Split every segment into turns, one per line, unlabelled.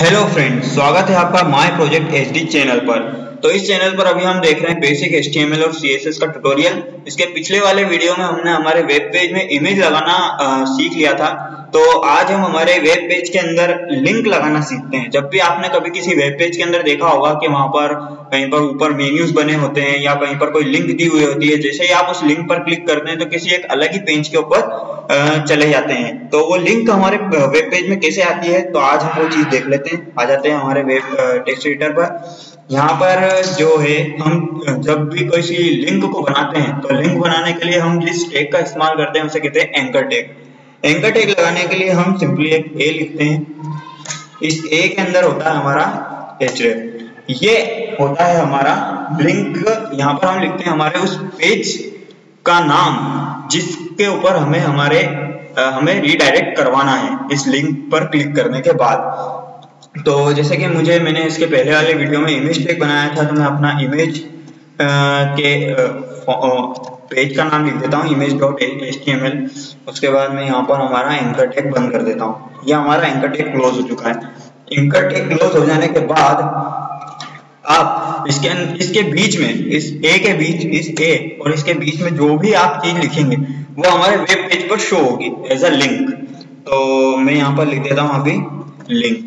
Hello friends, स्वागत है आपका माय प्रोजेक्ट एचडी चैनल पर। तो इस चैनल पर अभी हम देख रहे हैं बेसिक एचटीएमएल और सीएसएस का ट्यूटोरियल। इसके पिछले वाले वीडियो में हमने हमारे वेब पेज में इमेज लगाना सीख लिया था। तो आज हम हमारे वेब पेज के अंदर लिंक लगाना सीखते हैं। जब भी आपने कभी किसी वेब पेज के अंदर देखा होगा कि वहां पर कहीं पर ऊपर मेन्यूज बने होते हैं या कहीं पर कोई लिंक दी हुई होती है, जैसे ही आप उस लिंक पर क्लिक करते हैं तो किसी एक अलग ही पेज के ऊपर चले जाते हैं। तो वो लिंक हमारे वेब पेज में कैसे आती है, तो आज हम वो चीज देख लेते हैं। आ जाते हैं हमारे वेब टेक्स्ट एडिटर पर। यहाँ पर जो है, हम जब भी किसी लिंक को बनाते हैं तो लिंक बनाने के लिए हम जिस टैग का इस्तेमाल करते हैं उसे कहते हैं एंकर टैग। एंकर टैग लगाने के लिए हम सिंपली एक ए लिखते हैं। इस ए के अंदर होता है हमारा href, ये होता है हमारा लिंक। यहाँ पर हम लिखते हैं हमारे उस पेज का नाम जिसके ऊपर हमें रीडायरेक्ट करवाना है इस लिंक पर क्लिक करने के बाद। तो जैसे कि मैंने इसके पहले वाले वीडियो में इमेज टैग बनाया था, तो मैं अपना इमेज के पेज का नाम लिख देता हूँ image.html। उसके बाद मैं यहाँ पर हमारा एंकर टैग बंद कर देता हूँ। यह हमारा एंकर टैग क्लोज हो चुका है। एंकर टैग क्लोज हो जाने के बाद आप इसके बीच में, इस ए के बीच, इस ए और इसके बीच में जो भी आप चीज लिखेंगे वो हमारे वेब पेज पर शो होगी एज अ लिंक। तो मैं यहाँ पर लिख देता हूँ अभी लिंक।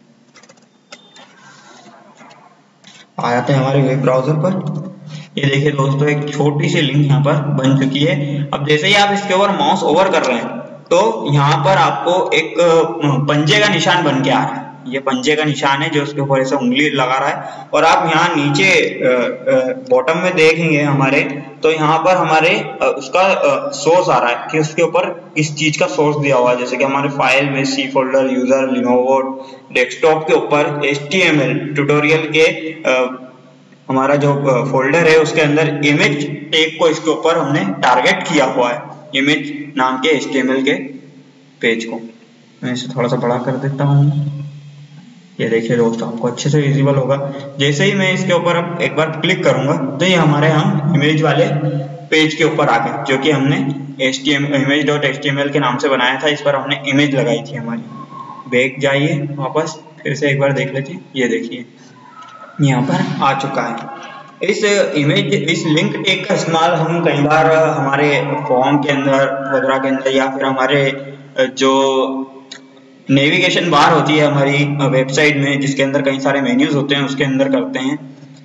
आ जाते हैं हमारे वेब ब्राउजर पर। ये देखिए दोस्तों, एक छोटी सी लिंक यहाँ पर बन चुकी है। अब जैसे ही आप इसके ऊपर माउस ओवर कर रहे हैं तो यहाँ पर आपको एक पंजे का निशान बन के आ रहा है। ये पंजे का निशान है जो उसके ऊपर ऐसा उंगली लगा रहा है। और आप यहाँ नीचे बॉटम में देखेंगे हमारे, तो यहाँ पर हमारे उसका सोर्स आ रहा है कि उसके ऊपर किस चीज का सोर्स दिया हुआ है। जैसे कि हमारे फाइल में C folder, user, Lenovo desktop के ऊपर HTML ट्यूटोरियल के हमारा जो फोल्डर है उसके अंदर इमेज टैग को इसके ऊपर हमने टारगेट किया हुआ है, इमेज नाम के HTML के पेज को। मैं इसे थोड़ा सा बड़ा कर देता हूँ। ये देखिए दोस्तों, आपको अच्छे से विजिबल होगा। जैसे ही मैं इसके ऊपर अब एक बार क्लिक करूंगा तो ये हमारे हम इमेज वाले पेज के ऊपर आ गए, जो कि हमने image.html के नाम से बनाया था। इस पर हमने इमेज लगाई थी हमारी। बैक जाइए वापस, फिर से एक बार देख लेते। ये देखिए यहाँ पर आ चुका है। इस लिंक टैग का इस्तेमाल हम कई बार हमारे फॉर्म के अंदर वगैरह के अंदर, या फिर हमारे जो नेविगेशन बार होती है हमारी वेबसाइट में, जिसके अंदर कई सारे मेन्यूज होते हैं, उसके अंदर करते हैं।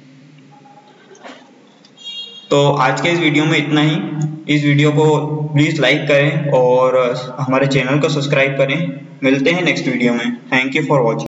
तो आज के इस वीडियो में इतना ही। इस वीडियो को प्लीज लाइक करें और हमारे चैनल को सब्सक्राइब करें। मिलते हैं नेक्स्ट वीडियो में। Thank you for watching.